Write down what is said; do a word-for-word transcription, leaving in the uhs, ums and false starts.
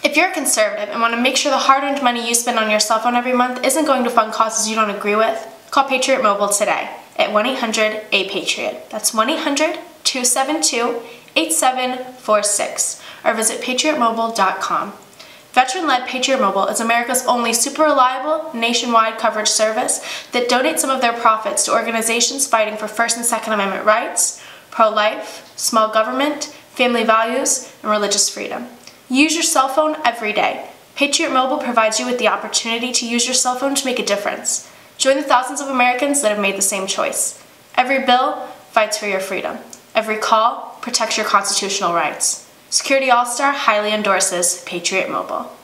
If you're a conservative and want to make sure the hard-earned money you spend on your cell phone every month isn't going to fund causes you don't agree with, call Patriot Mobile today at one eight hundred A Patriot. That's one eight hundred, two seven two, eight seven four six, or visit patriot mobile dot com. Veteran-led Patriot Mobile is America's only super reliable, nationwide coverage service that donates some of their profits to organizations fighting for First and Second Amendment rights, pro-life, small government, family values, and religious freedom. Use your cell phone every day. Patriot Mobile provides you with the opportunity to use your cell phone to make a difference. Join the thousands of Americans that have made the same choice. Every bill fights for your freedom. Every call protects your constitutional rights. Security AllStar highly endorses Patriot Mobile.